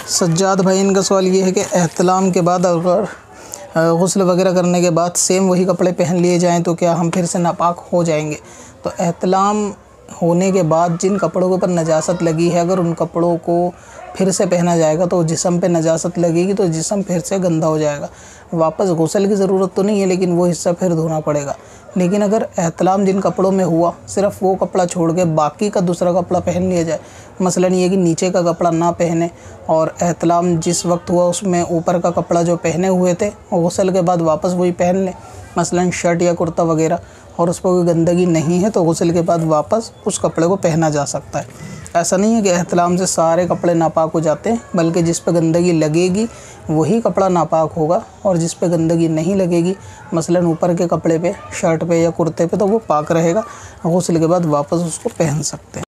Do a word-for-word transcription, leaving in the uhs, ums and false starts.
सज्जाद भाई, इनका सवाल ये है कि एहतलाम के बाद अगर गुस्ल वगैरह करने के बाद सेम वही कपड़े पहन लिए जाएं तो क्या हम फिर से नापाक हो जाएंगे। तो एहतलाम होने के बाद जिन कपड़ों के ऊपर नजासत लगी है, अगर उन कपड़ों को फिर से पहना जाएगा तो जिस्म पे नजासत लगेगी तो जिस्म फिर से गंदा हो जाएगा। वापस गुस्ल की ज़रूरत तो नहीं है, लेकिन वो हिस्सा फिर धोना पड़ेगा। लेकिन अगर एहतलाम जिन कपड़ों में हुआ सिर्फ़ वो कपड़ा छोड़ के बाकी का दूसरा कपड़ा पहन लिया जाए, मसलन ये कि नीचे का कपड़ा ना पहने और एहतलाम जिस वक्त हुआ उसमें ऊपर का कपड़ा जो पहने हुए थे और गुस्ल के बाद वापस वही पहन लें, मसलन शर्ट या कुर्ता वगैरह, और उस पर कोई गंदगी नहीं है तो गुस्ल के बाद वापस उस कपड़े को पहना जा सकता है। ऐसा नहीं है कि एहतलाम से सारे कपड़े नापाक हो जाते हैं, बल्कि जिस पे गंदगी लगेगी वही कपड़ा नापाक होगा और जिस पे गंदगी नहीं लगेगी, मसलन ऊपर के कपड़े पे, शर्ट पे या कुर्ते पे, तो वो पाक रहेगा। गुस्ल के बाद वापस उसको पहन सकते हैं।